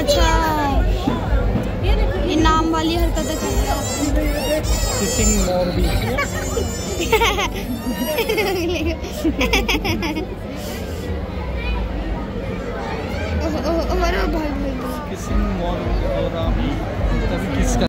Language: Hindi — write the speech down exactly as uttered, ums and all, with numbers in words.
अच्छा ये नाम वाली हरकतें कर रहा है। किसिंग मोर भी किसिंग मोर गोरामी तभी किस